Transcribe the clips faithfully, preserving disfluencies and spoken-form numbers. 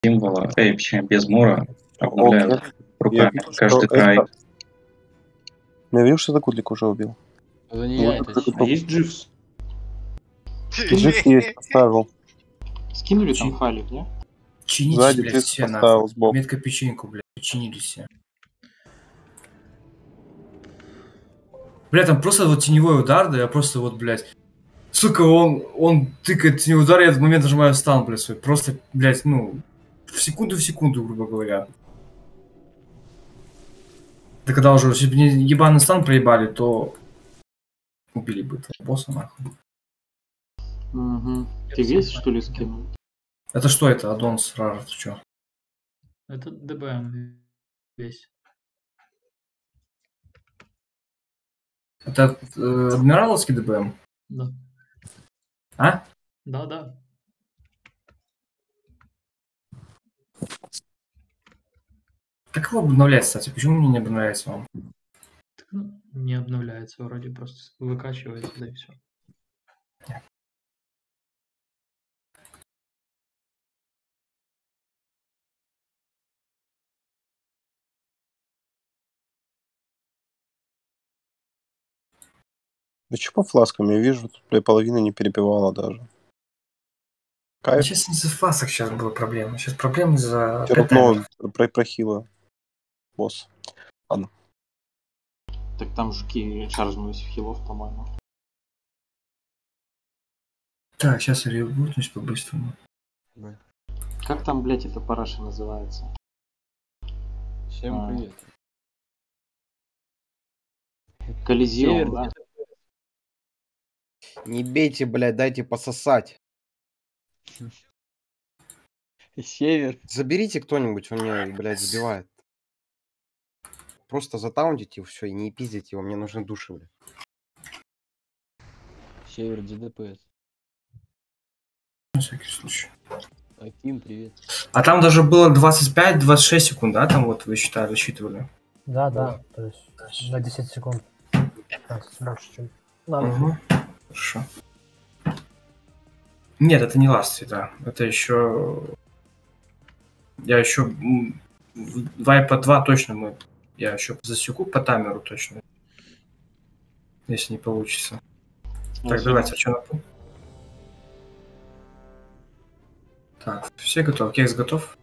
символа, эй, точнее, без мура, обновляют Окей. в руках Я вижу, каждый что край. это- Я вижу, что Закутлик уже убил. Это не Ну, я, это это такой щ- А есть Дживс? Джиф есть, поставил. Скинули там файлик, не? Чинитесь, Сзади блядь, Джиф все поставил нахуй. сбоку. Метка печеньку, блядь, починились все. Бля, там просто вот теневой удар, да, я просто вот, блядь, сука, он, он тыкает теневой удар, я в этот момент нажимаю стан, блядь, свой. Просто, блядь, ну, в секунду в секунду, грубо говоря. Да когда уже, если бы не ебаный стан проебали, то убили бы этого босса, нахуй. Угу. Ты весь, что ли, скинул? Это что это, Адонс, Рар, ты чё? Это ДБМ весь. Это э, адмираловский ДБМ? Да. А? Да, да. Как его обновлять, кстати? Почему мне не обновляется вам? Так, ну, не обновляется вроде, просто выкачивается, да и все. Да что по фласкам? Я вижу, тут бля, половина не перепевала даже. Кайф. Сейчас не за фасок сейчас была проблема. Сейчас проблемы за Всё КТ. равно про, про хила. Босс. Ладно. Так там жуки шаржнулись в хилов, по-моему. Так, сейчас я ребутнусь по-быстрому. Как там, блядь, эта параша называется? Всем А. привет. Колизиум, Север, да? Не бейте, блядь, дайте пососать. Север. Заберите кто-нибудь, он меня, блядь, сбивает. Просто затаунтите все и не пиздите его, мне нужны души, блядь. Север ДДПС. На всякий случай. Аким, привет. А там даже было двадцать пять двадцать шесть секунд, да? Там вот вы считали, рассчитывали. Да, да, то есть на десять секунд. пятнадцать больше, чем надо. Угу. Хорошо. Нет, это не ласты, да. Это еще... Я еще... м, в Вайпа два точно мы... Я еще засеку по таймеру точно. Если не получится. Так, Ну, давайте, а что на пол? Так, все готовы? Кейс готов?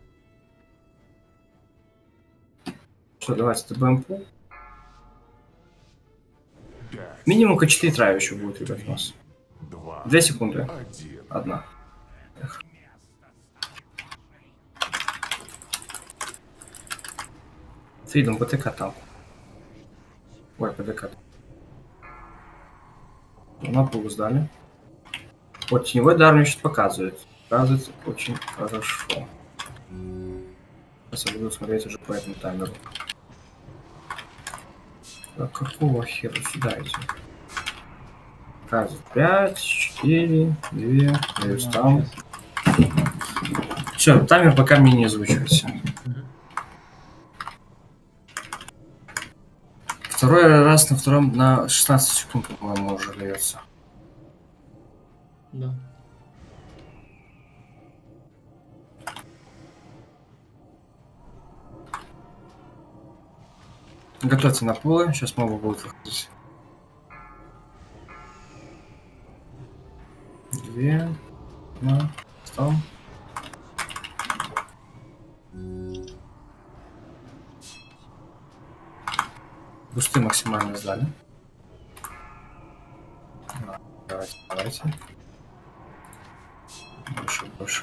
Что, давайте, ДБМ пул. Минимум ка четыре трая еще будет, ребят, у нас. Две секунды. Одна. Эх. Фридом, БТК там. Ой, ПДК. На пул сдали. Вот теневой дар мне сейчас показывает. Показывает очень хорошо. Сейчас я буду смотреть уже по этому таймеру. А какого хера сюда идти? Показывает пять, четыре, два, плюс там. Все, таймер пока мне не озвучивается. Второй раз на втором на шестнадцать секунд, по-моему, уже льется. Да. Готовьте на полы, сейчас мобы будут выходить. Две, одна, там. Бусты максимально сдали. Давайте, давайте. Больше, больше.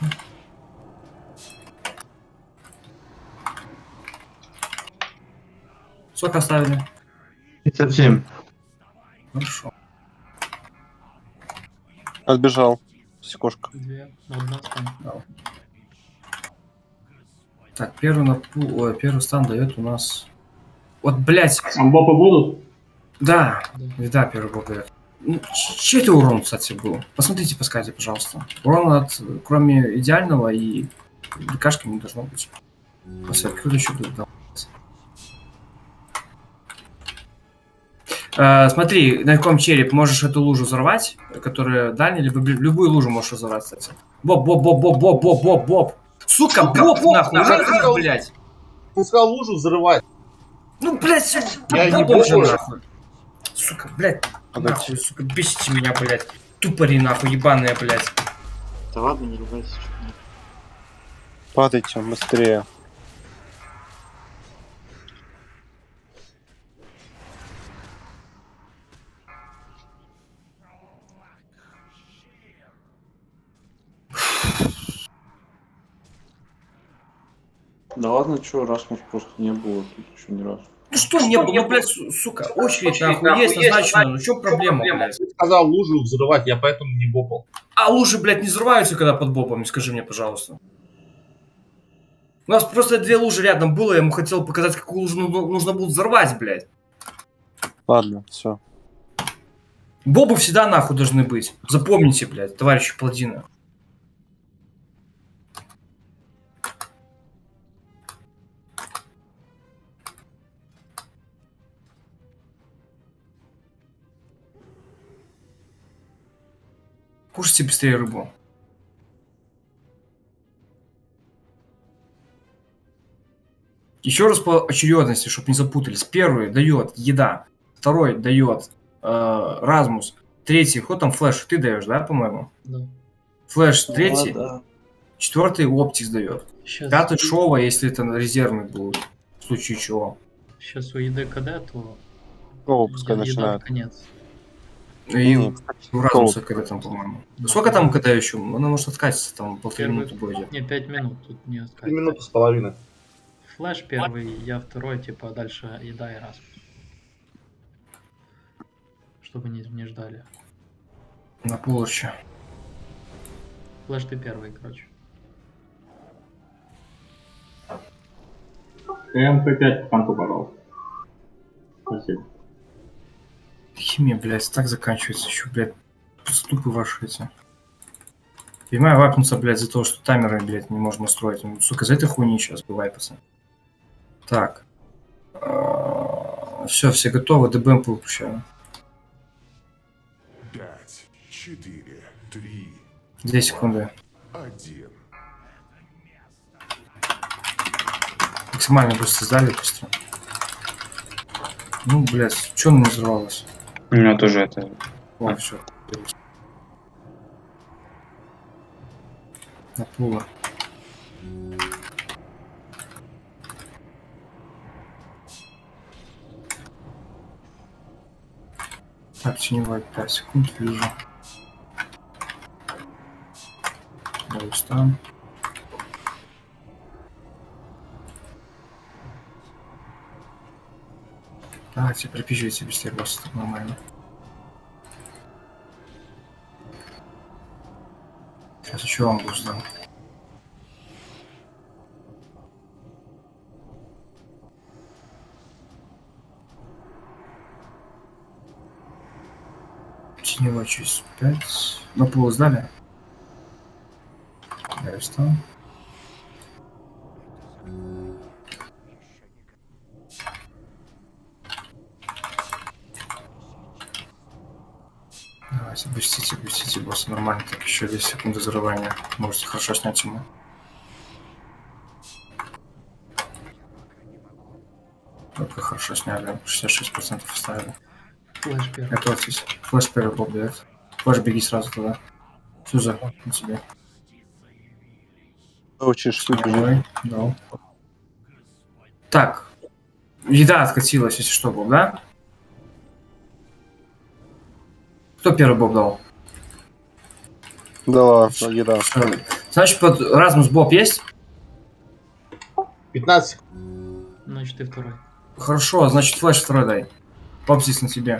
Сколько оставили? пятьдесят семь. Хорошо. Отбежал. Секошка. Две. Одна стан. Так, первый на пул, ой, первый стан дает у нас. Вот, блять. Амбопы будут? Да, Да. да, первый бог дает. Ну, чей это урон, кстати, был? Посмотрите, подскажите, пожалуйста. Урон от, кроме идеального и лекашки не должно быть. Посмотрите, кто еще будет давать. Э, смотри, на каком череп можешь эту лужу взорвать, которая дальняя, либо бли- любую лужу можешь взорвать, кстати. Боб, боб, боб, боб, боб, боб, боб, боб. Сука, боб нахуй, уже, блядь. Ты сказал лужу взрывать. Ну, блядь, Я не бобом же бобу. нахуй. Сука, блядь, нахуй, сука, бесите меня, блядь. Тупори нахуй, ебаные, блядь. Да ладно, не ругайся, что нет. Падайте быстрее. Да ладно, чё, Расмус просто не было тут еще ни разу. Ну что не было, ну, блядь, су- сука, очередь нахуй есть назначена, ну чё проблема, блядь? Ты сказал лужу взрывать, я поэтому не бопал. А лужи, блядь, не взрываются, когда под бобом, скажи мне, пожалуйста. У нас просто две лужи рядом было, я ему хотел показать, какую лужу ну- нужно будет взорвать, блядь. Ладно, все. Бобы всегда нахуй должны быть. Запомните, блядь, товарищи паладины. Кушайте быстрее рыбу. Еще раз по очередности, чтобы не запутались. Первый дает еда, второй дает э, Размус, третий, ход там флеш, ты даешь, да, по-моему? Да. Флеш третий, Да, четвертый Оптикс дает, Сейчас, пятый Шова, если это резервный будет, в случае чего. сейчас у еды когда, то Кого пускай еда начинают. конец. И Ну, у Размуса когда там, по-моему. Сколько там когда еще? Она может откатиться, там полторы Первый- минуты будет. Не, пять минут тут не Три сказать. минуты с половиной. Флэш первый, я второй, типа, дальше еда и раз. Чтобы не, не ждали. На полочи. Флэш ты первый, короче. эм пэ пять панку, пожалуйста. Спасибо. Химия, блядь, так заканчивается еще, блядь. Просто тупы ваши эти. Понимаю, вапнуться, блядь, за то, что таймеры, блядь, не можно настроить. Ну, сука, за этой хуйни сейчас бывает, пацаны. Так. Все, все готовы, ДБМ выпущаю. Пять, четыре, три, Две секунды. один. Максимально быстро сдали, быстро. Ну, блядь, что она не взорвалась? У меня тоже это... О, все. На пула. Так, теневой пять секунд, вижу. Стан. Давайте, припизжите быстрее, босс, это нормально. Сейчас еще вам буду сдам. Теневой через пять. На пол сдали? Я встал. Давайте, бустите, бустите, босс, нормально. Так, еще две секунды взрывания. Можете хорошо снять ему. Только хорошо сняли, шестьдесят шесть процентов оставили. Флэш первый. Готовьтесь. Флэш первый боб дает. Флэш беги сразу туда. Сюза, на тебе. Очень штуки. Давай, да. Так. Еда откатилась, если что, боб, да? Кто первый боб дал? Да, еда. Всё. Значит, под Размус боб есть? пятнадцать секунд. Значит, ты второй. Хорошо, значит, флеш второй дай. Боб здесь на тебе.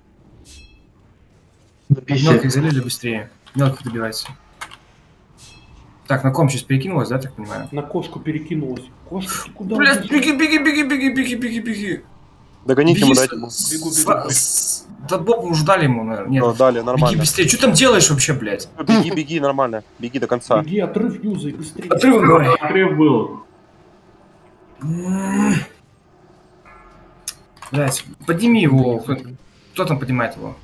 Запиши. Мелких залили быстрее. Мелких добивайся. Так, на ком сейчас перекинулась, да, так понимаю? На кошку перекинулась. Кошка, ты куда? Блядь, беги, беги, беги, беги, беги, беги, беги. Догоните ему, Беги дайте с- ему. с- Бегу, с- бегу. с- Да Боб уже дали ему, наверное. Нет. Всё, дали, Беги нормально. быстрее. Что там делаешь вообще, блядь? Беги, беги, нормально. Беги до конца. Беги, отрыв юзай быстрее. Отрывом давай. Отрыв был. Блядь, подними его. Кто, кто там поднимает его?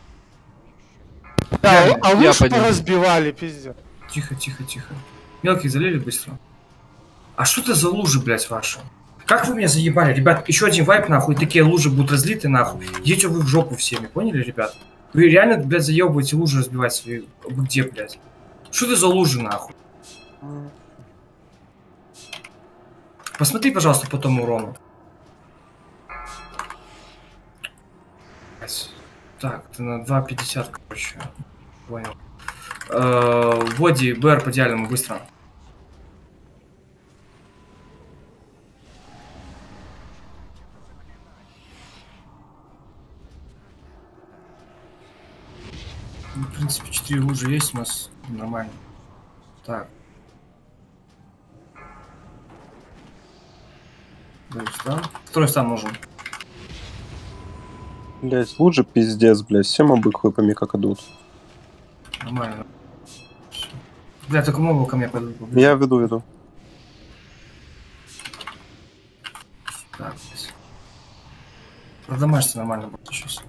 Да, а я лучше подниму. разбивали, пиздец. Тихо, тихо, тихо. Мелких залили быстро. А что это за лужи, блядь, ваши? Как вы меня заебали, ребят? Еще один вайп, нахуй, такие лужи будут разлиты, нахуй. Идите вы в жопу всеми, поняли, ребят? Вы реально, блядь, заебываете лужи разбивать свои... Вы где, блядь? Что это за лужи, нахуй? Посмотри, пожалуйста, по тому урону. Так, ты на два пятьдесят, короче. Понял. Э-э, Води, БР по идеальному, быстро. Ну, в принципе, четыре лужи есть у нас. Нормально. Так. Дальше, да? Второй стан нужен. Блять, лучше пиздец, блять. Все мобы хлопами как идут. Нормально. Бля, только много ко мне пойдут. Я веду, веду. Так, продамажься нормально будет сейчас.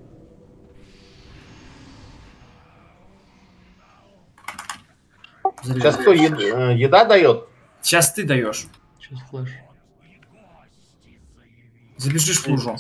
Сейчас кто ед- э, еда дает? Сейчас ты даешь. Сейчас флеш. Забежишь в лужу.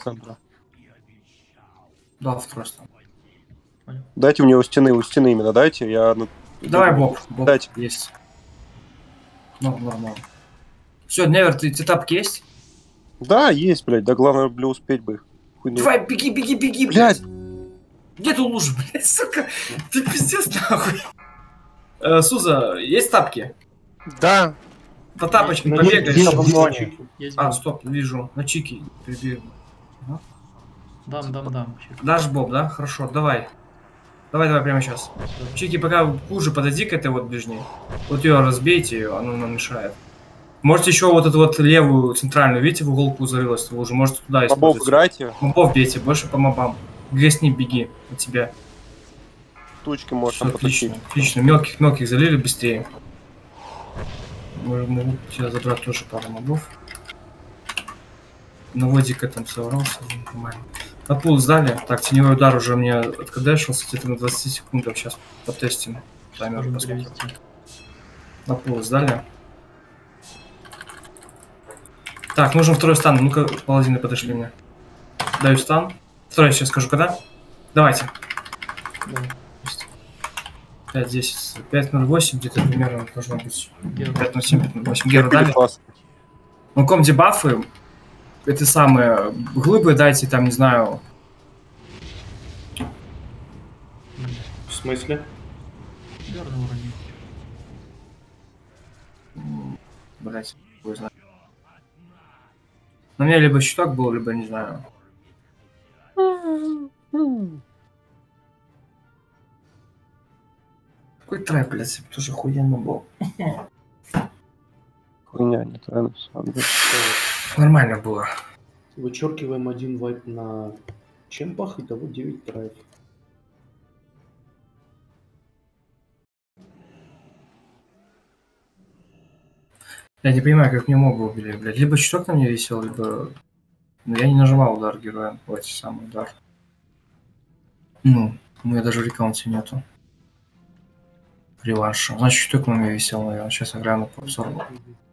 Да, второй стан. Дайте мне у стены, у стены именно дайте. Я... Давай, Боб. Боб Дайте. есть. Ну, нормально. Все, Невер, ты те тапки есть? Да, есть, блядь. Да главное, бля, успеть бы. Хуйню. Давай, беги, беги, беги, блядь. Где ты лужа, блядь, сука? Ты пиздец, нахуй. Э, Суза, есть тапки? Да. По тапочкам Ну, побегаешь. есть, есть. Есть А, боб. стоп, вижу. На чики прибегу. Дам, дам, дам. Дашь Боб, да? Хорошо, давай. Давай, давай, прямо сейчас. Чики, пока хуже подойди к этой вот ближней. Вот ее разбейте, ее, она нам мешает. Можете еще вот эту вот левую центральную, видите, в уголку зарылась лужа, можете туда Мобов использовать. играйте. Мобов бейте, больше по мобам. Гресни, беги от тебя. Тучки можешь Всё, там потащить. отлично, отлично. Мелких, мелких залили быстрее. Могу тебя забрать тоже пару мобов. На водика там собрался, нормально. На пул сдали. Так, теневой удар уже мне откадешился, где-то на двадцать секундах. Сейчас потестим. Таймер Можем посмотрим. перевести. На пул сдали. Так, нужен второй стан. Ну-ка, паладины подошли мне. Даю стан. Второй сейчас скажу, когда. Давайте. пять десять. пять ноль восемь где-то примерно должно быть. пять ноль семь, пять ноль восемь. Геру дали. Ну, ком дебафы. Это самые глыбы дайте, там, не знаю. В смысле? Верно уронил. Блять, не знаю. На меня либо щиток был, либо не знаю. Какой трай, блядь, тоже охуенно был. Хуйня, не тренер. Нормально было. Вычеркиваем один вайп на чемпах, итого девять траев. Я не понимаю, как мне мобы убили, блядь. Либо щиток на мне висел, либо... Ну, я не нажимал удар героя. Вот самый удар. Ну, у меня даже в рекаунте нету. Реванша. Значит, щиток на мне висел, наверное. Сейчас я гляну по обзору.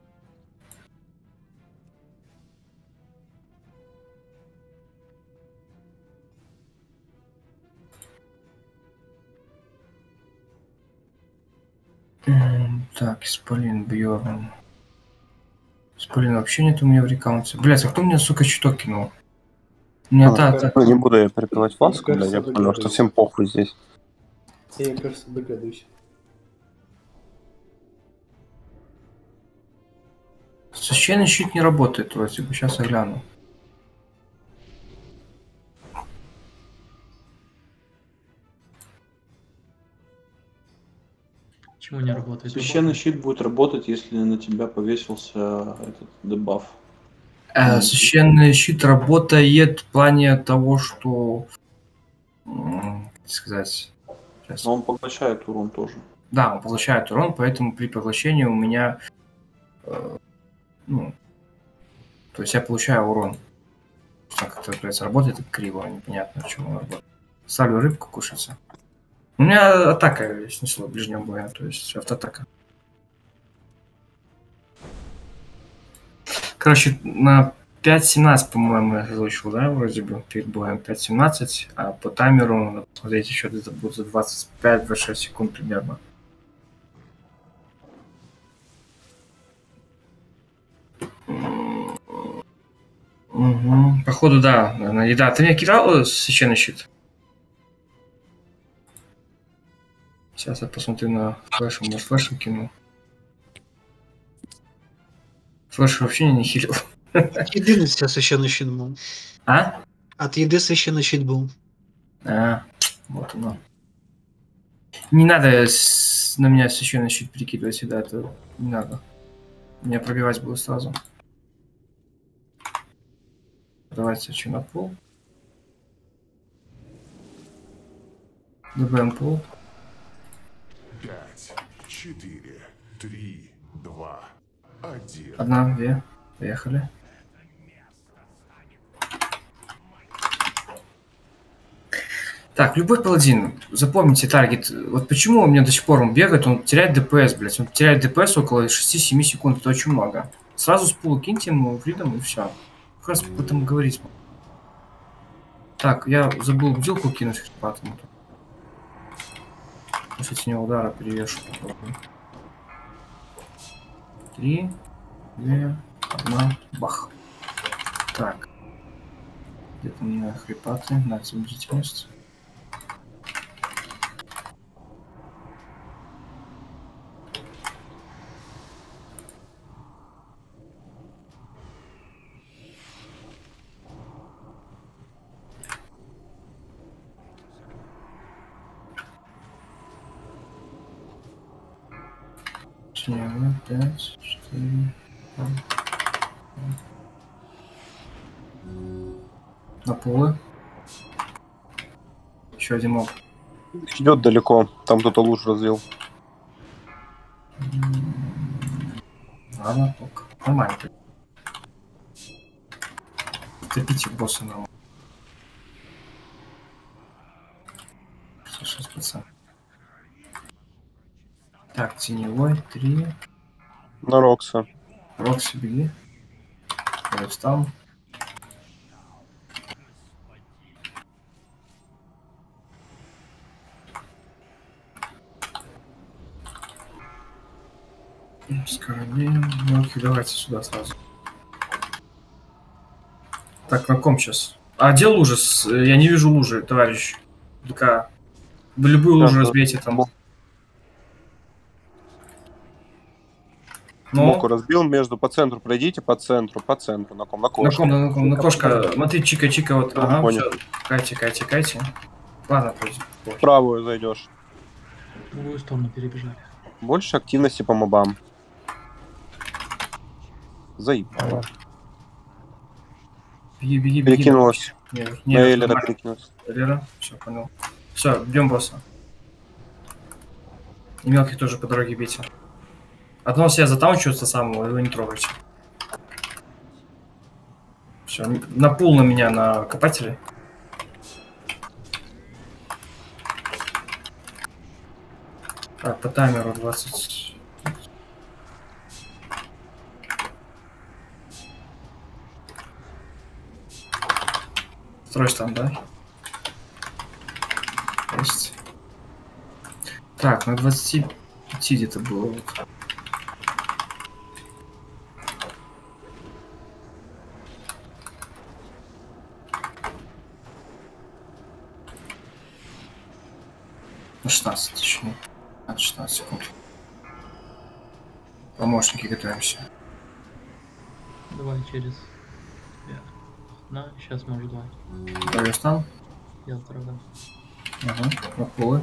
Так, Исполин, Бьорн. Исполин вообще нет у меня в рекаунте. Блять, а кто мне, сука, щиток кинул? У меня А, та, та... ну, не буду я перепивать фласку, Мне блядь, я кажется, понял, что догадываюсь. всем похуй здесь. Я, кажется, догадываюсь. Священный щит не работает вроде бы. Сейчас я гляну. Почему не работает? Священный щит будет работать, если на тебя повесился этот дебаф. Э, священный щит работает в плане того, что... м, Как сказать... Сейчас. Но он поглощает урон тоже. Да, он получает урон, поэтому при поглощении у меня... э, ну... То есть я получаю урон. Как это, блядь, работает так криво, непонятно, почему он работает. Ставлю рыбку кушаться. У меня атака снесла в ближнем бою, то есть автоатака. Короче, на пять семнадцать, по-моему, я озвучил, да, вроде бы, перед боем пять семнадцать, а по таймеру, надо посмотреть, еще где-то будет за двадцать пять двадцать шесть секунд примерно. Угу. Походу, да, на еда. Ты меня кидал священный щит? Сейчас я посмотрю на флеш, может флешем кину. Флеш вообще не хилил. От еды сейчас священный щит был. А? От еды священный щит был. А, вот оно. Не надо с... на меня священный щит перекидывать сюда, это не надо. Меня пробивать было сразу. Давайте что на пол. ДБМ пол. Пять, четыре, три, два, один. Одна, две. Поехали. Так, любой паладин, запомните таргет. Вот почему у меня до сих пор он бегает, он теряет ДПС, блядь. Он теряет ДПС около шести-семи секунд, это очень много. Сразу с пула киньте ему фридом и все. Как раз об этом говорить. Так, я забыл бдилку кинуть хрипатому. С него удара перевешу. Три, две, одна, бах. Так. Где-то у меня хрипаты, надо бдительность. пять, четыре, на полы. Еще один моб. Идет далеко, там кто-то лучше разлил. Ладно, ок. Нормально. Терпите босса нам. шесть процентов. Так, теневой, три. На Рокса. Рокси, беги. Я встал. Скоробеем. Мелкий, давайте сюда сразу. Так, на ком сейчас? А где лужи? Я не вижу лужи, товарищ. ДК. Вы любую лужу да, разбейте там. Ну, Моку разбил между, по центру пройдите, по центру, по центру, на ком, на кошке. На ком, на ком, на кошка, смотри, чика-чика, вот, ну, ага, понял. Все. Кайте, кайте, кайте. Ладно, пойдем. В правую зайдешь. В другую сторону перебежали. Больше активности по мобам. Заебало. Беги, беги, беги. Перекинулась. Нет, на Эллера перекинулась. Эллера, все, понял. Все, бьем босса. И мелких тоже по дороге бейте. Одного себя затаунчивается самого, его не трогайте. Все, на пул на меня, на копателе. Так, по таймеру двадцать. Второй стан, да? Есть. Так, на двадцати пяти где-то было. Вот. На шестнадцать точнее. От шестнадцать секунд. Помощники готовимся. Давай через... На, сейчас может два. Второй стан. Я второго. Ага, на полы.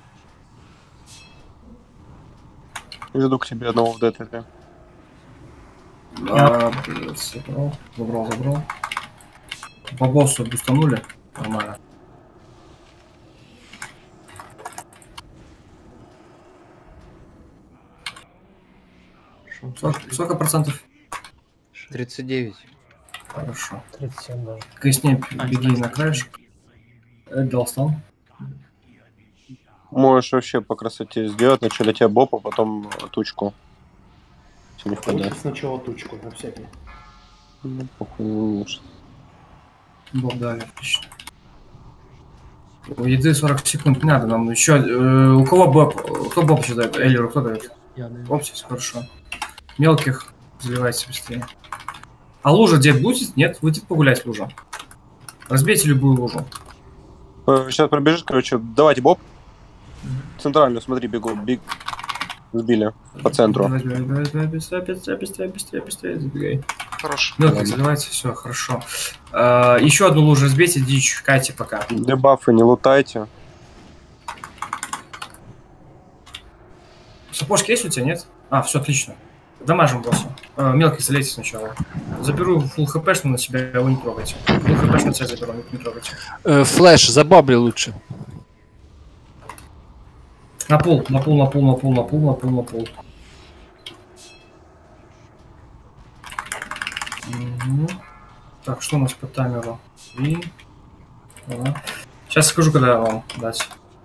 Веду к тебе одного в ДТП. Да, забрал, забрал, забрал. По боссу бустанули. Нормально. Сколько, сколько процентов? тридцать девять. Хорошо. тридцать семь даже. Косней, беги на краешек. Дал стан. Можешь вообще по красоте сделать. Вначале тебе бопа, потом тучку. Если не впадает. Сначала тучку, на всякий. Ну, похуй, не нужно. Боб дали, отлично. У еды сорок секунд не надо, нам еще... Э, у кого Боб? Кто Боб еще дает? Эллеру кто дает? Я даю. Опсис, хорошо. Мелких заливайте быстрее. А лужа где будет? Нет? Выйдет погулять лужа. Разбейте любую лужу. Сейчас пробежишь, короче, давайте Боб. Центральную, смотри, бегу, бег. Сбили по центру. Давай, давай, давай, давай, быстрее, быстрее, быстрее, быстрее, быстрее, забегай. Хорош. Мелких заливайте, все, хорошо. А, еще одну лужу разбейте, дичь, кайте пока. Дебафы не лутайте. Сапожки есть у тебя, нет? А, все, отлично. Дамажим босса. А, мелких залейте сначала. Заберу фулл хпшну на себя, его не трогайте. Фулл хпшну на себя заберу, не трогайте. Э, флэш, забабли лучше. На пол, на пол, на пол, на пол, на пол, на пол, на пол. Угу. Так, что у нас по таймеру? Три. Два. Сейчас скажу, когда вам дать.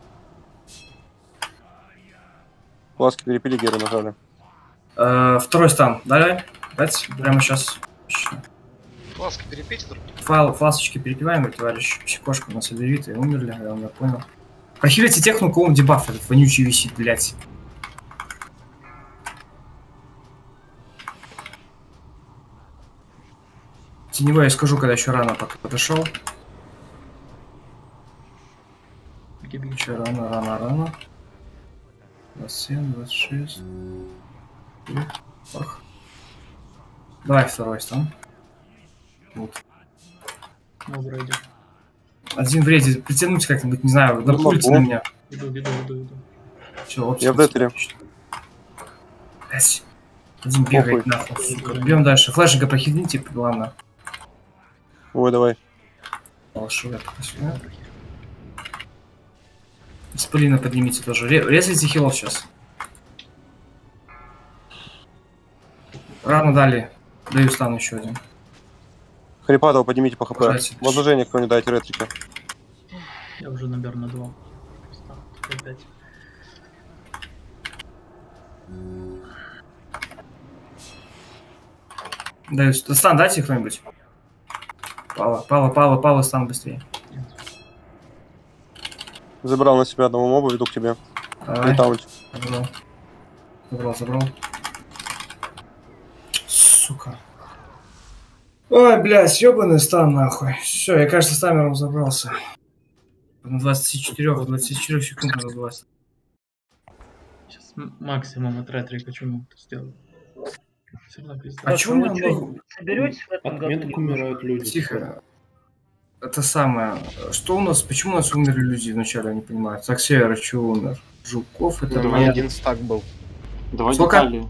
Ласки перепили, Геру нажали. Э, второй стан. Давай. Дать. Прямо сейчас. Фласки перепейте, друг. Файл, фласочки перепиваем, товарищ. Психошка у нас объявит, и умерли, я умер, понял. Прохилите техну, у кого дебаф этот вонючий висит, блядь. Теневой я скажу, когда еще рано пока подошел. Еще рано, рано, рано. двадцать семь, двадцать шесть. Ох. Давай второй стан. Вот. Ну, вроде. Один в рейде. Притянуть как-нибудь, не знаю, напулить на меня. Иду, иду, иду, иду. Все, я в детере. Один бегает нахуй, сука. Бьем дальше. Флешика прохидните, ладно. Ой, давай. Исполина поднимите тоже. Резайте хилов сейчас. Рано дали. Даю стан еще один. Хрипатова поднимите по хп. Возложение кто не дайте ретрика. Я уже, наверное, два. Опять. Даю стан, дайте кто-нибудь. Пала, Пала, Пала, Пала, стан быстрее. Забрал на себя одного моба, веду к тебе. Давай. Забрал. Забрал, забрал. Сука. Ой, блядь, ёбаный стан нахуй. Все, я, кажется, с таймером забрался. На двадцать четыре, двадцать четыре секунд надо двадцать. Сейчас максимум от ретрика, что мы тут сделаем. А чё мы много... Соберетесь в этом году? Умирают люди. Тихо. Это самое. Что у нас? Почему у нас умерли люди вначале, я не понимаю. Так, Север, чего умер? Жуков, это... У меня один стак был. Давай Сколько? детали.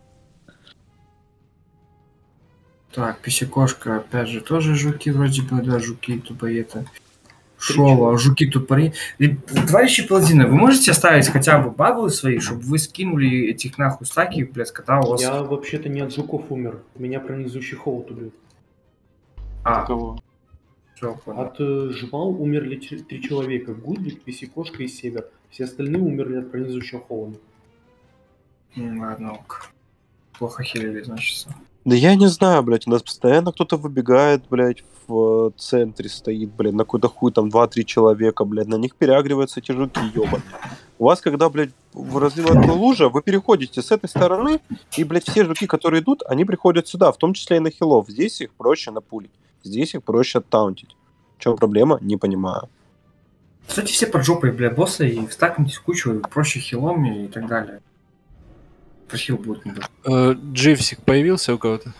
Так, писекошка, опять же, тоже жуки вроде бы, да, жуки тупые это. Шола, жуки тупые. Товарищи паладины, вы можете оставить хотя бы баблы свои, чтобы вы скинули этих нахуй стаки, блядь, когда у вас... Я вообще-то не от жуков умер. Меня пронизующий холод убил. А, кого? Все, понял. От э, жвал умерли три человека. Гудвик, писекошка и Север. Все остальные умерли от пронизующего холода. Ну, ладно, ок. Плохо хилили, значит. Да я не знаю, блядь, у нас постоянно кто-то выбегает, блядь, в центре стоит, блядь, на какой-то хуй там два-три человека, блядь, на них переагриваются эти жуки, ёбаные. У вас, когда, блядь, разливается лужа, вы переходите с этой стороны, и, блядь, все жуки, которые идут, они приходят сюда, в том числе и на хилов. Здесь их проще напулить, здесь их проще оттаунтить. В чем проблема? Не понимаю. Кстати, все под жопой, блядь, босса, и встакнитесь кучу, проще хилами и так далее. Прохил будет не будет. Э, Дживсик появился у кого-то?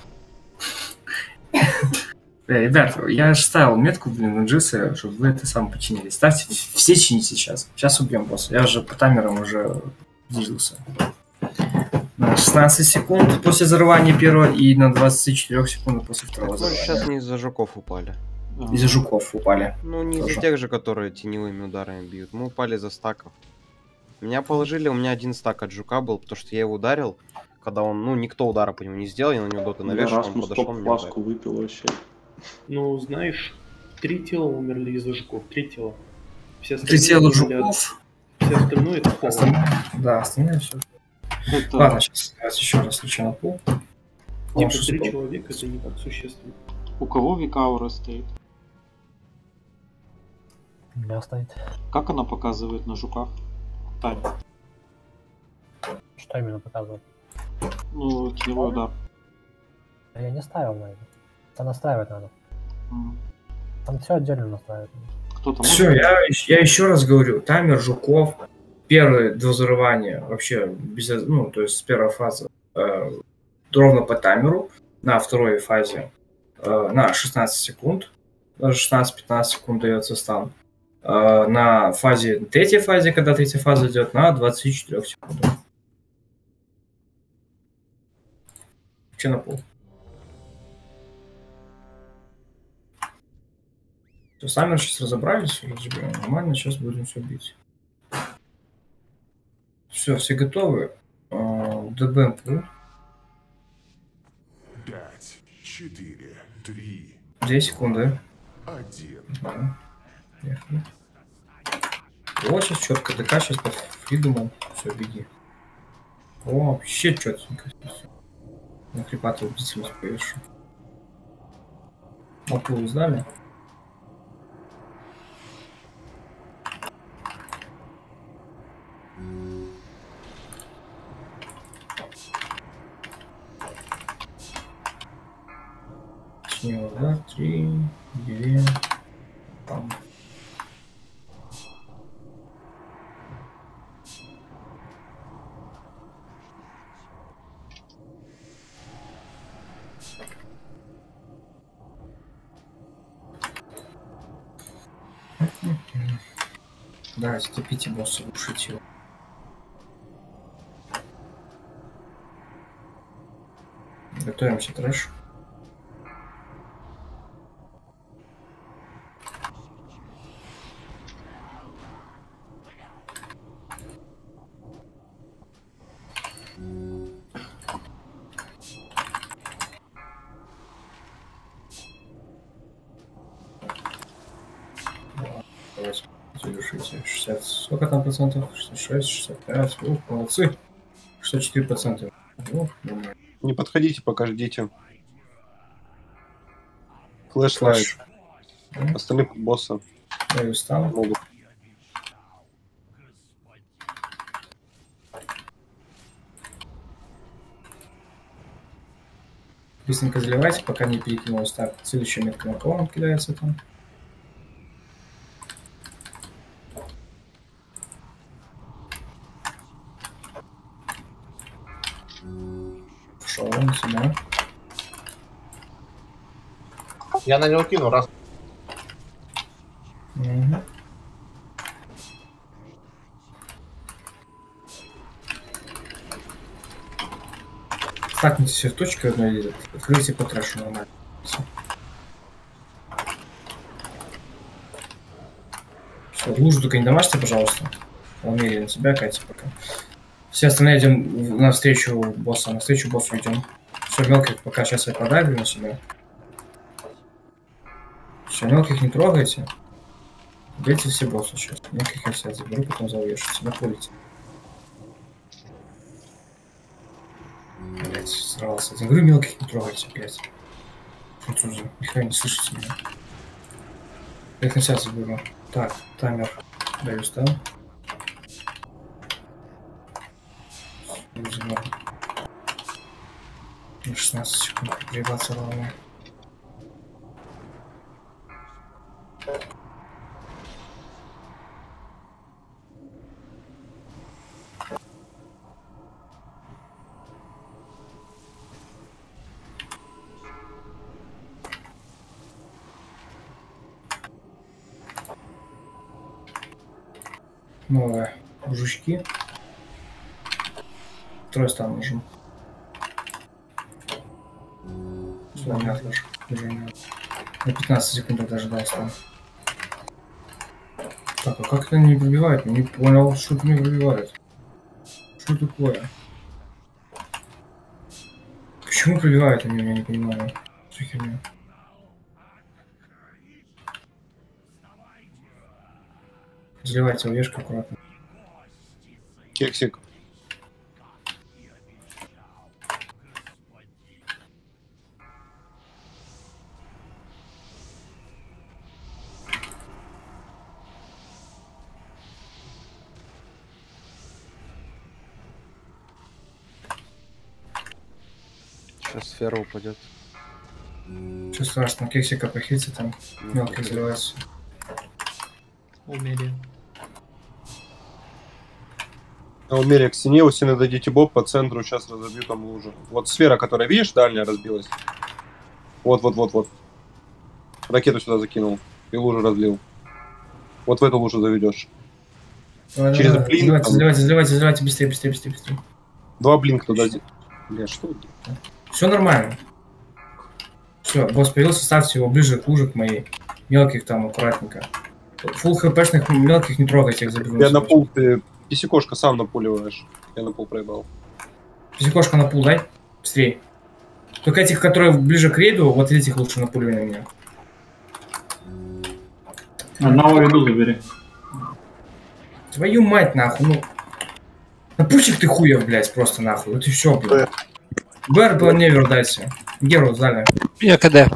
Э, ребят, я же ставил метку, блин, на джисы, чтобы вы это сам починили. Ставьте, все чините сейчас. Сейчас убьем босса. Я же по таймерам уже движился. На шестнадцать секунд после взрывания первого и на двадцать четыре секунды после второго Ну, взрывания. сейчас не из-за жуков упали. Из-за жуков упали. Ну, не Тоже. из-за тех же, которые теневыми ударами бьют. Мы упали за стаков. Меня положили, у меня один стак от жука был, потому что я его ударил, когда он, ну, никто удара по нему не сделал, я на него доты навешал, он подошел, меня фласку выпил вообще. Ну, знаешь, три тела умерли из-за жуков, три тела. Все Три тела жуков. От... Все остальное это холод. Да, остальное все. Это... Ладно, сейчас давайте еще раз включу на пол. Типа три человека это не так существенно. У кого Викаура стоит? У меня стоит. Как она показывает на жуках? Тайм. Что именно показывает? Ну, теневой удар. Я не ставил на это. Это настраивать надо. Mm. Там все отдельно настраивать. Кто-то Все, я, я еще раз говорю, таймер жуков, первое дозирование вообще без, ну, то есть с первой фазы э, ровно по таймеру, на второй фазе э, на шестнадцать секунд, шестнадцать-пятнадцать секунд дается стан. Э, на фазе, третьей фазе, когда третья фаза идет, на двадцать четыре секунды. Че на пол? Все, сами сейчас разобрались, разбираем. Нормально, сейчас будем все бить. Все, все готовы. ДБ пул. Пять, четыре, три. Две секунды. Один. Да. Вот сейчас четко ДК, сейчас под фридумом. Все, беги. О, вообще четенько. На крипату бдительность повешу. На пул сдали. Синего, да? Три, две, там. Да, стопите босса, душите его. Готовимся, трэш. Задушите. шестьдесят. Сколько там процентов? шестьдесят шесть, шестьдесят пять. О, молодцы. шестьдесят четыре процента. О, не подходите, пока ждите. Флэшлайт. Остальных босса. Я встану. Могут. Быстренько заливайте, пока не перекинулась. Так, следующая метка на кого он кидается там. Пошел он на себя. Я на него кину раз. Угу. Стакните все в точку одной лезет. Откройте по трэшу нормально. Все. Все, лужу только не дамажьте, пожалуйста. Умерили на себя, кайте пока. Все остальные идем навстречу босса. Навстречу боссу идем. Все, мелких пока сейчас я подавлю на себя. Все, мелких не трогайте. Бейте все боссы сейчас. Мелких я себя заберу, потом завешивайте. Находите. Блять, сорвался. Я говорю, мелких не трогайте, блять. Французы, нихуя не слышите меня. Я их на себя заберу. Так, таймер. Даю стан. шестнадцать секунд. Приебаться главное. Новые жучки. Второй стан нажим. Сюда не отложу. На пятнадцать секунд дождался. Стан. Так, а как это не пробивает? Не понял, что это не пробивает. Что такое? Почему пробивают они меня, не понимаю. Что херня? Заливайте овешку аккуратно. Кексик. Сейчас сфера упадет. Что страшно, кексика похитится там, мелко заливается. Умери. На умере к стене, у стены дадите боб, по центру сейчас разобью там лужу. Вот сфера, которая, видишь, дальняя разбилась. Вот-вот-вот-вот. Ракету сюда закинул и лужу разлил. Вот в эту лужу заведешь. Давай, Через давай, блин. заливайте, там, заливайте, заливайте, заливайте, быстрее, быстрее, быстрее, быстрее. Два блинка туда. Бля, что? Все нормально. Все, босс появился, ставьте его ближе к луже, к моей. Мелких там аккуратненько. Фулл хпшных мелких не трогайте, их заберу. Я на пул, ты писекошка сам напуливаешь. Я на пул проебал. Писекошка на пул, дай. Быстрее. Только этих, которые ближе к рейду, вот этих лучше напуливай на меня. Одного веду забери. Твою мать, нахуй, ну. Напульчик ты хуев, блядь, просто нахуй. Вот и все, блядь. Бэр был невер дайте. Геру сдали. Я КД.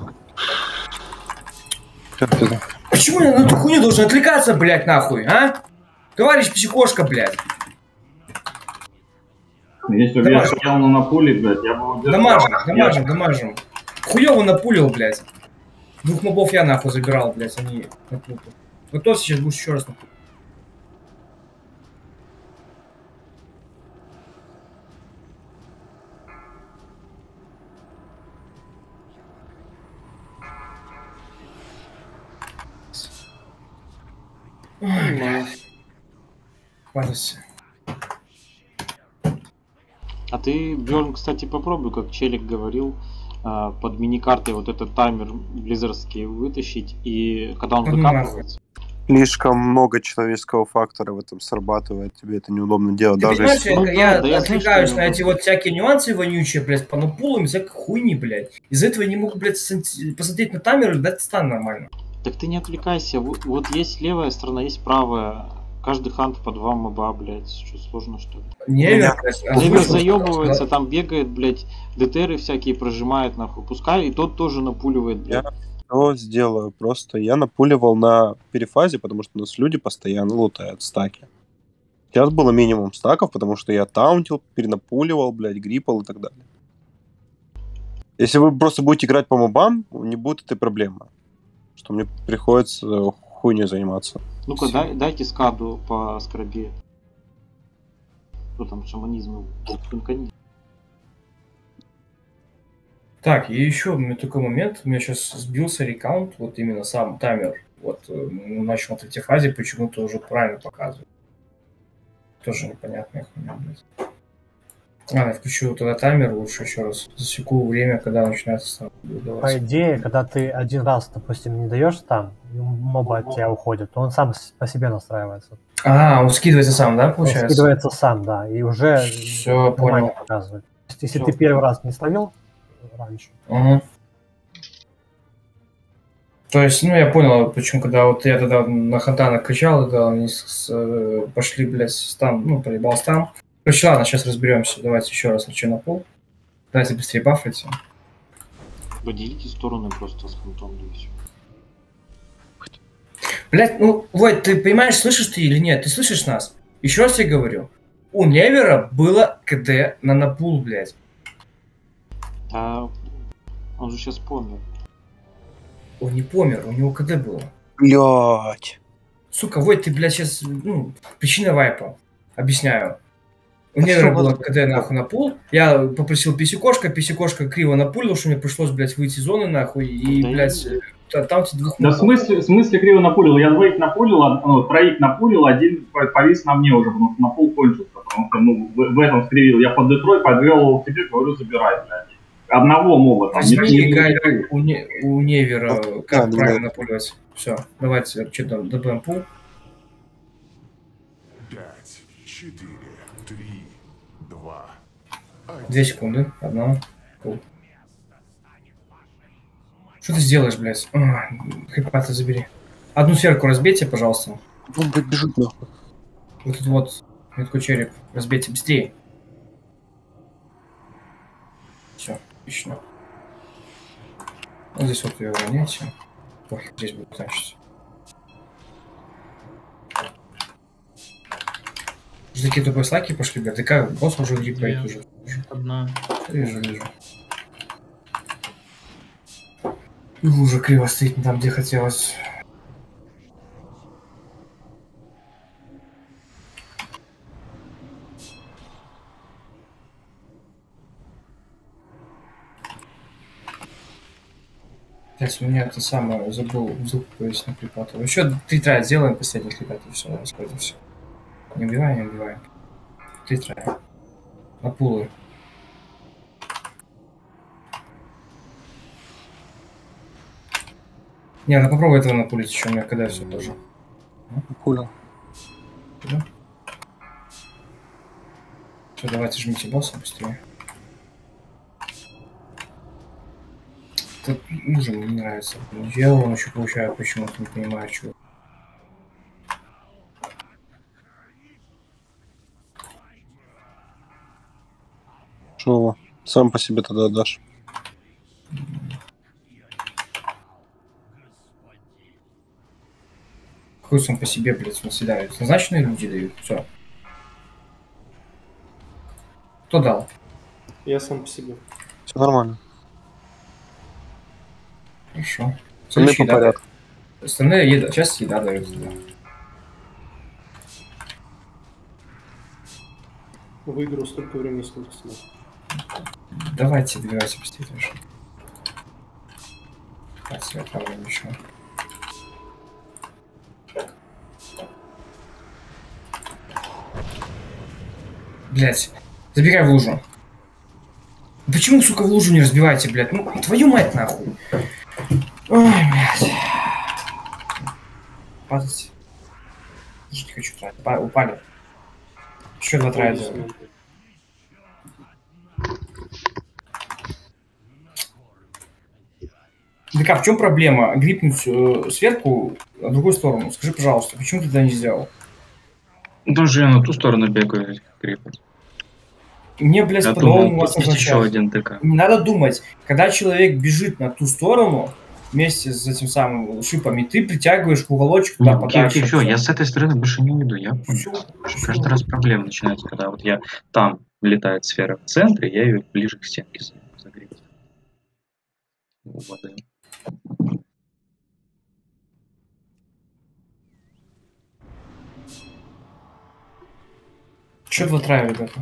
Почему я на эту хуйню должен отвлекаться, блядь, нахуй, а? Товарищ психошка, блядь. Если бы я стоял на пуле, блядь, я бы... Дамажим, дамажим, дамажим. Хуёво напулил, блядь. Двух мобов я нахуй забирал, блядь, они напутали. Вот тот сейчас будешь еще раз напутать. Ой, хватится. А ты, Бjorn, кстати, попробуй, как Челик говорил, под миникартой вот этот таймер близзардский вытащить, и когда он выкапывается... Слишком много человеческого фактора в этом срабатывает, тебе это неудобно делать. Ты даже понимаешь, если... я, я да, я отвлекаюсь знаю, на эти вот всякие нюансы вонючие, блядь, по напулам, всякой хуйни, блядь. Из-за этого я не могу, блядь, посмотреть на таймер и дать стан нормально. Так ты не отвлекайся, вот, вот есть левая сторона, есть правая. Каждый хант по два моба, блядь. Что, сложно, что ли? Невер, Невер заебывается, там бегает, блядь, ДТРы всякие прожимает, нахуй. Пускай и тот тоже напуливает, блядь. Что сделаю? Просто я напуливал на перефазе, потому что у нас люди постоянно лутают стаки. Сейчас было минимум стаков, потому что я таунтил, перенапуливал, блядь, гриппал и так далее. Если вы просто будете играть по мобам, не будет этой проблемы. Что мне приходится хуйней заниматься. Ну-ка, дай, дайте скаду по скрабе. Что там, шаманизм? Так, и еще у меня такой момент, у меня сейчас сбился рекаунт, вот именно сам таймер, вот начал на третьей фазе, почему-то уже правильно показывает. Тоже непонятная хуйня, блядь. А, я включу тогда таймер, лучше еще раз засеку время, когда начинается стан. По идее, когда ты один раз, допустим, не даешь стан, моба от тебя уходит, то он сам по себе настраивается. А, он скидывается сам, да, получается? Он скидывается сам, да, и уже все понял. Показывает. То есть, если все. Ты первый раз не словил раньше. Угу. То есть, ну, я понял, почему, когда вот я тогда на Хантана кричал, когда они с, с, пошли, блядь, стан, ну, проебал стан. Короче, ладно, сейчас разберемся. Давайте еще раз начну на пол. Давайте быстрее бафайте. Поделите стороны просто с хантом, да и все. Блядь, ну, Войт, ты понимаешь, слышишь ты или нет? Ты слышишь нас? Еще раз я говорю. У Невера было КД на напул, блядь. Да, он же сейчас помер. Он не помер, у него КД было. Блядь. Сука, Войт, ты, блядь, сейчас, ну, причина вайпа. Объясняю. У Невера было КД нахуй на пул. Я попросил писюкошка, писюкошка криво напулил, что мне пришлось, блядь, выйти из зоны нахуй. И, да блядь, я... там эти двух... Да в смысле, в смысле криво напулил? Я двоих напулил, ну, троих напулил, один повис на мне уже, потому что напул кончился. Потому что, ну, в, в этом скривил. Я под Детрой подвел его к тебе, говорю, забирай, блядь. Одного моба там. Возьми гайд у, не, у Невера, как да, правильно напуливать. Все, давайте, что там, добавим пул. Пять, четыре, три, два, Две секунды, одна. Пул. Что ты сделаешь, блядь? Хрипата забери. Одну сферку разбейте, пожалуйста. Он будет бежать нахуй. Вот тут вот, метку череп. Разбейте быстрее. Все, отлично. Вот здесь вот ее роняйте. Ой, здесь будет значиться. Уже такие тупые слайки пошли, блядь. Ты как, босс уже гриппает уже. Одна. Вижу, вижу. Лужа криво стоит не там, где хотелось. Сейчас у меня это самое, забыл звук, то есть на припад. Еще три трая сделаем последних ребят, и все, расходимся. Не убиваем, не убиваем. Три трая. На пулы. Не, ну попробуй этого напулить еще, у меня когда все тоже. Понял. Да? Все, давайте жмите босса быстрее. Тут лужа мне не нравится. Я он еще получаю почему-то, не понимаю, чего. Что, сам по себе тогда дашь. Какой сам по себе, блядь, он съедает. Назначенные люди дают. Все. Кто дал? Я сам по себе. Все нормально. Хорошо. Остальные по порядку. Остальные еда. Сейчас еда дается, да. Выиграл столько времени, сколько смог. Давайте, добивайся быстрее тоже. А, себя правда ничего. Блять, забегай в лужу. Почему, сука, в лужу не разбивайте, блядь? Ну, твою мать, нахуй. Ой, блядь. Падать. Даже не хочу тратить. Упали. Еще два трая делаем. ДК, в чем проблема? Грипнуть э, сверху, а в другую сторону. Скажи, пожалуйста, почему ты это не сделал? Тоже я на ту сторону бегаю, гриппать. Мне, блядь, я по-новому думал, вас тут есть еще назначают. один ТК. Не надо думать, когда человек бежит на ту сторону, вместе с этим самым шипами, ты притягиваешь уголочек туда подальше. Все, я с этой стороны больше не уйду. Я Всё, каждый всё. раз проблемы начинаются, когда вот я там летает сфера в центре, я ее ближе к стенке загрею. Воды. Что два трая, ребята?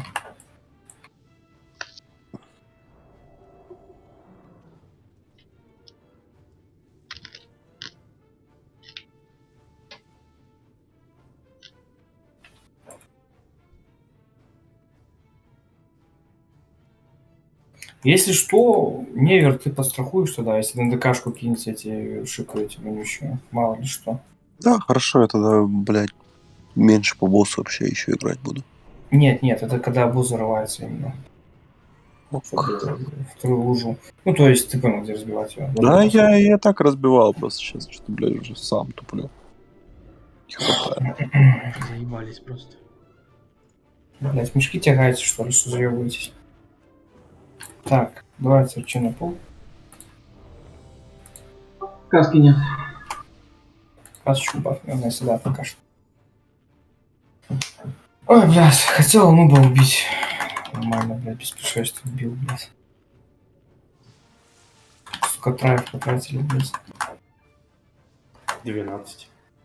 Если что, Невер, ты подстрахуешь тогда, если на ДКшку кинете эти шипы эти вонючие. Мало ли что. Да, хорошо, я тогда, блядь, меньше по боссу вообще еще играть буду. Нет, нет, это когда босс зарывается именно. Чтобы вторую лужу. Ну, то есть, ты понял, где разбивать ее. Да, я, я так разбивал просто сейчас, что, блядь, уже сам туплю. Заебались просто. Блять, мешки тягаете, что ли, что заебываетесь? Так, давайте что на пол. Каски нет. Касочку бафнем, если да, пока что. Ой, блядь, хотел нуба убить. Нормально, блядь, без пришествия убил, блядь. Сука, траев потратили, блядь. двенадцать.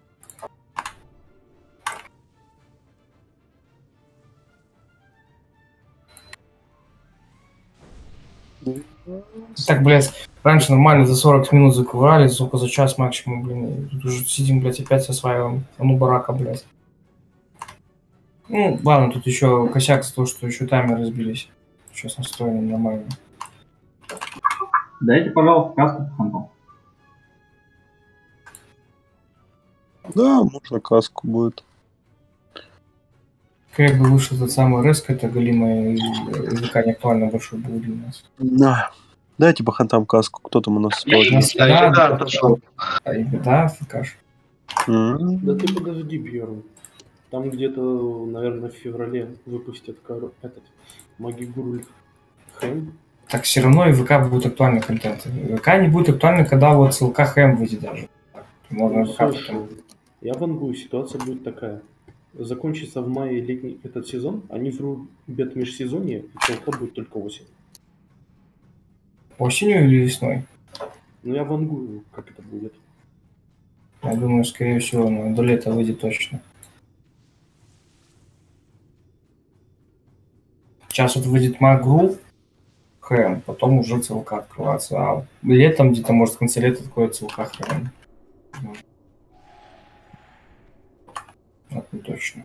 Так, блядь, раньше нормально за сорок минут заковырали, сука, за час максимум, блин. И тут уже сидим, блядь, опять осваиваем. А ну, барака, блядь. Ну, ладно, тут еще косяк с того, что еще таймеры разбились. Сейчас настроено нормально. Дайте, пожалуйста, каску фантом. Да, можно каску будет. Как бы вышел тот самый реск, это галимая языка не актуально больше был для нас. Да. Дайте по хантам каску, кто там у нас спал. Да, да, пошел. Да, фкаш. Да ты подожди, Бьерн. Там где-то, наверное, в феврале выпустят кор... этот Магигуруль Хэм. Так все равно и ВК будет актуальный контент. ВК не будет актуальный, когда вот ссылка Хэм выйдет даже. Можно Ну, ВК слушай, я вангую, ситуация будет такая. Закончится в мае летний этот сезон, они врут бед межсезонье, и ЦЛК будет только осень. Осенью или весной? Ну я вангую, как это будет. Я думаю, скорее всего, ну, до лета выйдет точно. Сейчас вот выйдет Магру, ХМ, потом уже ЦЛК открывается. А летом где-то, может, в конце лета такое ЦЛК ХМ. Это точно.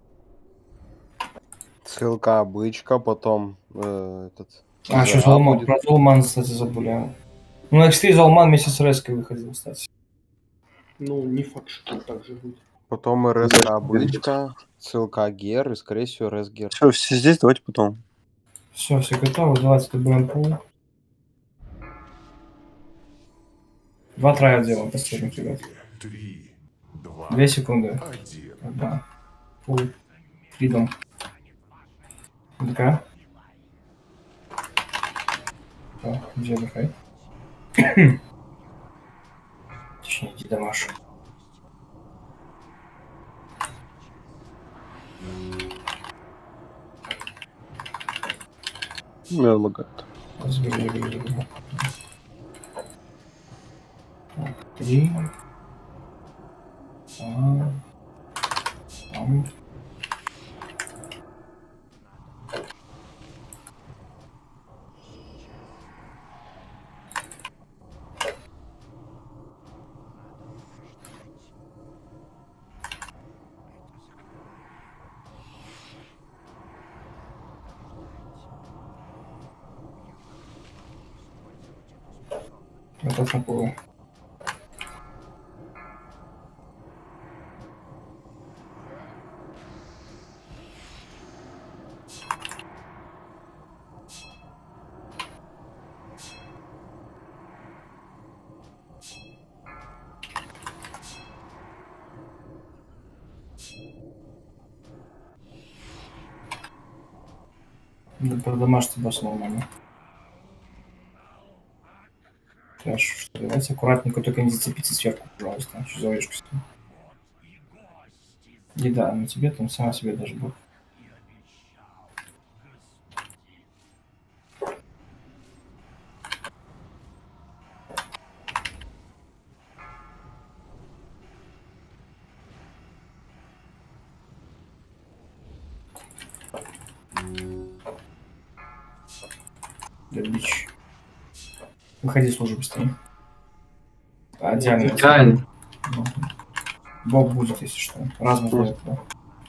Ссылка бычка, потом э, этот. А, еще Зара Золман. будет. Про Золман, кстати, забыли. Ну, на икс три Золман вместе с Резкой выходил, кстати. Ну, не факт, что так же будет. Потом РСК бычка, ссылка Гер и, скорее всего, РС Гер. Все, все здесь, давайте потом. Все, все готово, давайте добавим пул. Два трая делаем, последних, ребят. Три, два, Две секунды. один. Да. Пул. Фридом. ДК. О, где отдыхай? Точнее, иди домаш. Меня лагает. Забери, забери, забери. Так, три. А. Там. Готов на полу. Да, про домашний босс нормально. Хорошо, что давайте аккуратненько, только не зацепиться сверху, пожалуйста. Что за вышка стоит? Еда на тебе, там сама себе даже был. Да, бич. Выходи, служи быстрее. А, идеально. Идеально. Бог будет, если что. Разум будет, да.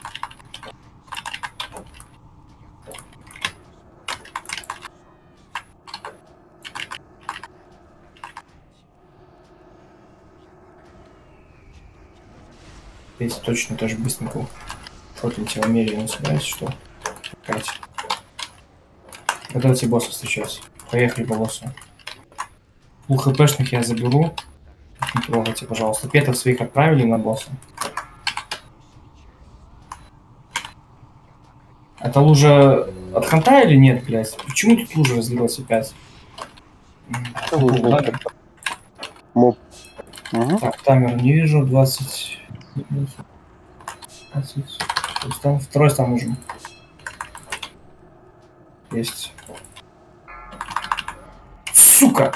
Здесь точно тоже быстренько. Против теломерии на себя, если что. Кать. Готовьте босса встречать. Поехали по боссу. У хпшных я заберу. Не трогайте, пожалуйста. Петов своих отправили на босса. Это лужа от ханта или нет, блядь? Почему тут лужа разлилась опять? Моб. Угу. Так, таймер не вижу. двадцать. двадцать. Там второй там нужен. Есть. Сука!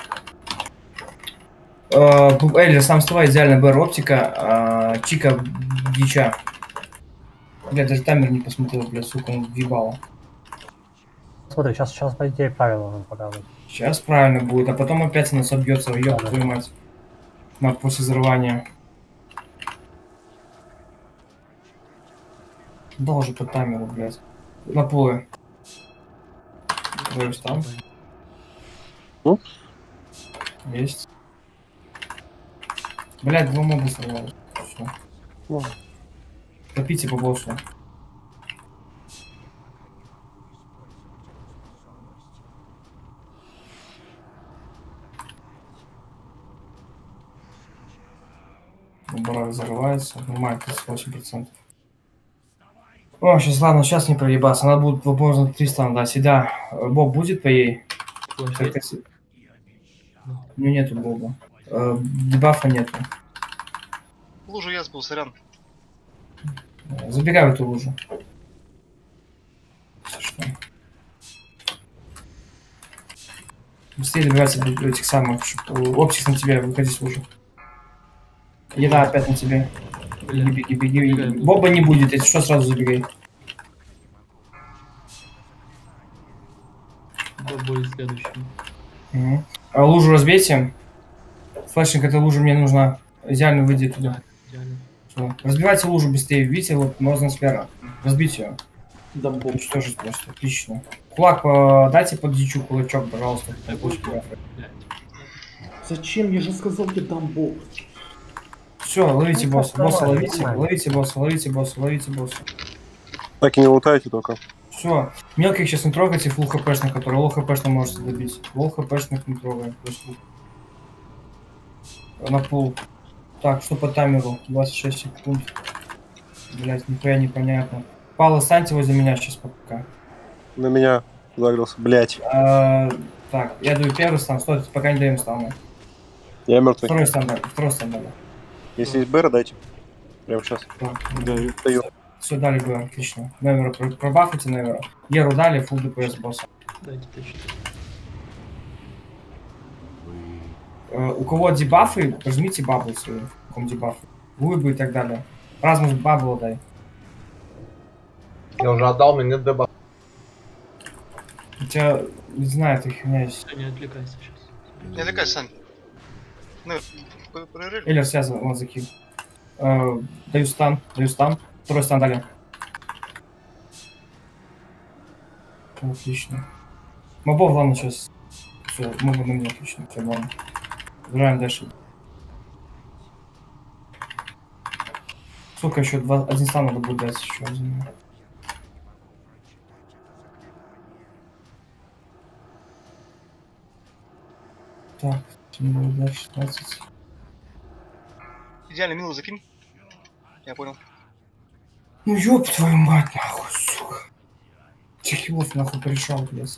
Эльза, сам вставай, идеально БР оптика, Чика дича. Бля, даже таймер не посмотрел, бля, сука, он въебало. Смотри, сейчас, сейчас по идее правила нам показывают. Сейчас правильно будет, а потом опять она собьется, ёб твою мать. На после взрывания. Да уже по таймеру, блядь. На поле. Двое там. Есть. Блядь, два моба сорвалось. Всё. Копите по боссу. Барак взрывается. Нормально, тридцать восемь процентов. О, сейчас, ладно, сейчас не проебаться. Надо будет, возможно, триста дать. Сюда. Боб будет по ей? У нее нету боба. Э, дебафа нету. Лужу я сбил, сорян. Забегай в эту лужу. Быстрее добиваться до этих самых. Оптикс на тебе, выходи с лужи. Еда опять на тебе. Беги, беги, беги, беги. Боба не будет, если что, сразу забегай. Боб будет следующим. Угу. А лужу разбейте. Флешинг, эта лужа мне нужна. Идеально выйди туда. Идеально. Все. Разбивайте лужу быстрее. Видите, вот можно сфера. Разбить ее. Да, боб. Уничтожить просто. Отлично. Кулак, э, дайте под дичу кулачок, пожалуйста. Зачем? Я же сказал, я дам боб. Все, ловите Ну, босса. Босса нормально, ловите. нормально. Ловите босса, ловите босса, ловите босса. Так и не лутайте только. Все. Мелких сейчас не трогайте, фул хпшных, которые лол хпшных можете добить. Лол хпшных не трогаем. На пол. Так, что по таймеру? двадцать шесть секунд. Блять, нихуя непонятно. Павла, станьте возле меня сейчас пока. На меня загрелся, блять. А, так, я даю первый стан, стой, пока не даем стана. Я мертвый. Второй стан, дали, второй стан дали. Если есть Бэра, дайте. Прямо сейчас. Так, Даю. Даю. все, дали Б, отлично. Невера, про- пробафайте Невера. Еру дали, фул ДПС босса. Дайте точно. Э, у кого дебафы, пожмите баблы свои. В каком дебафы. Выбы и так далее. Размус баблу дай. Я уже отдал, мне нет деба. У тебя, не знаю, ты херня есть. Не отвлекайся сейчас. Не отвлекайся, Сань. Ну, п- прорыв. Эллер связан, он закинул. Э, даю стан, даю стан. Второй стан дали. Отлично. Мобов, ладно, сейчас. Все, мобы на мне, отлично. Все, ладно. Играем дальше. Сколько еще? Два, один стан надо будет дать еще один. Так, шестнадцать. Идеально, мило закинь. Я понял. Ну ёб твою мать, нахуй, сука. Чехилов нахуй пришел, блядь.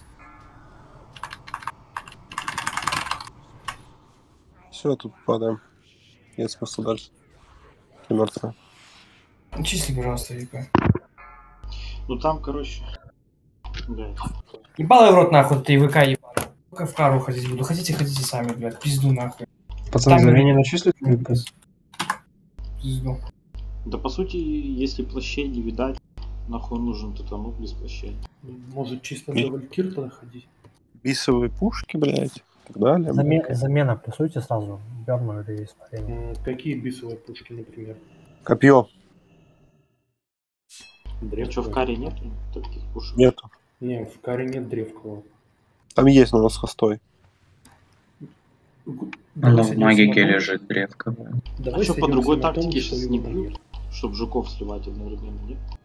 Все, тут падаем. Нет смысла дальше. Ты мертвая. Числи, пожалуйста, Вика. Ну там, короче. Блядь. Ебало в рот нахуй, ты ВК ебало. Только в кару ходить буду. Хотите, ходите сами, блядь. Пизду нахуй. Пацан, Там заранее мне- начислить? Пизду. Да по сути, если плащей не видать, нахуй нужен тотанук без плащей. Может, чисто на валькир тогда ходить? Бисовые пушки, блядь. И так далее. Заме- замена плюсуйте сразу. Берну или испарение. М, Какие бисовые пушки, например? Копье. А что, в каре нету таких пушек? Нету. Не, в каре нет древкого. Там есть, но у нас хостой. Она в магике лежит древко. А Давай что, по сойдёмся другой на том, тактике что сейчас его не нет. бьют? Чтобы жуков сливать одновременно, нет?